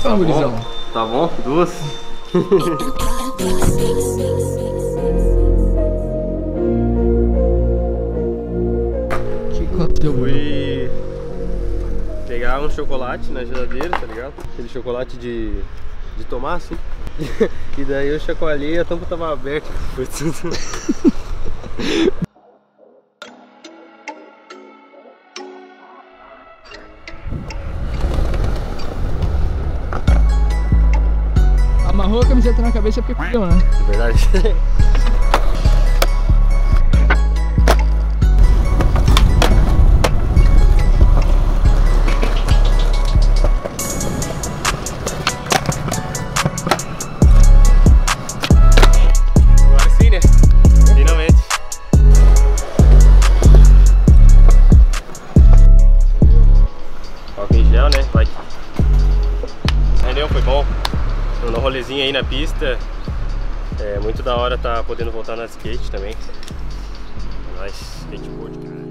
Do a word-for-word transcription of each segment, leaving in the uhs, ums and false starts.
então, gurizão. Tá bom? Duas? Que aconteceu? Fui pegar um chocolate na geladeira, tá ligado? Aquele chocolate de, de tomar, assim. E daí eu chacoalhei e a tampa tava aberta. Foi tudo. Amarrou a camiseta na cabeça porque fudeu, né? É verdade. Agora sim, né? Finalmente. Álcool em gel, né? Vai. Rendeu, foi bom. Um rolezinho aí na pista. É muito da hora tá podendo voltar na skate também. Nice, skateboard, cara.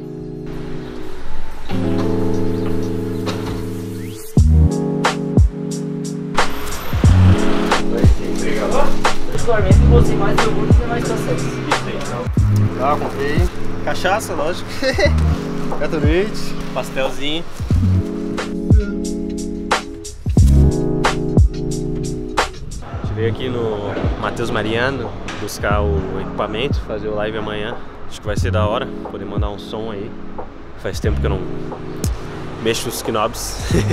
Particularmente você mais iogurte e mais doces. Isso aí, então. Ah, comprei cachaça, lógico. Gatorade, pastelzinho. Veio aqui no Matheus Mariano buscar o equipamento, fazer o live amanhã. Acho que vai ser da hora poder mandar um som aí. Faz tempo que eu não mexo nos knobs.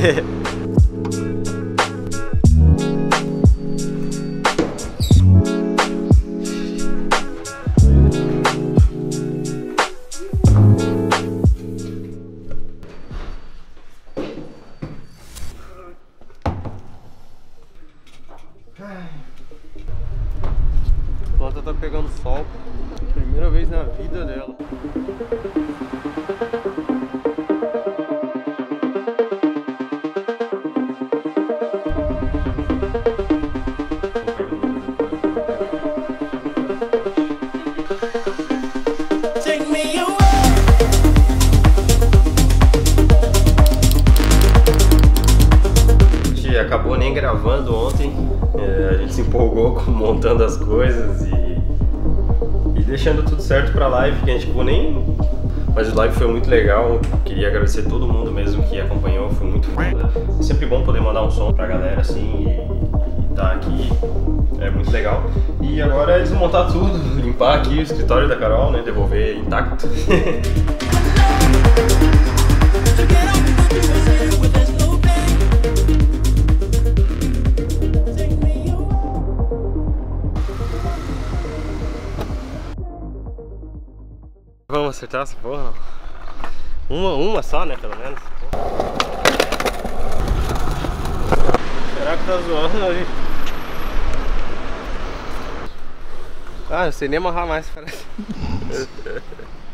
A planta tá pegando sol, primeira vez na vida dela. Acabou nem gravando ontem, é, a gente se empolgou com montando as coisas e, e deixando tudo certo pra live, que a gente acabou nem... Mas o live foi muito legal, queria agradecer todo mundo mesmo que acompanhou, foi muito foda. É sempre bom poder mandar um som pra galera assim e estar tá aqui, é muito legal. E agora é desmontar tudo, limpar aqui o escritório da Carol, né, devolver intacto. Vamos acertar essa porra? Uma, uma só, né? Pelo menos. Será que tá zoando ali? Ah, eu sei nem amarrar mais, parece.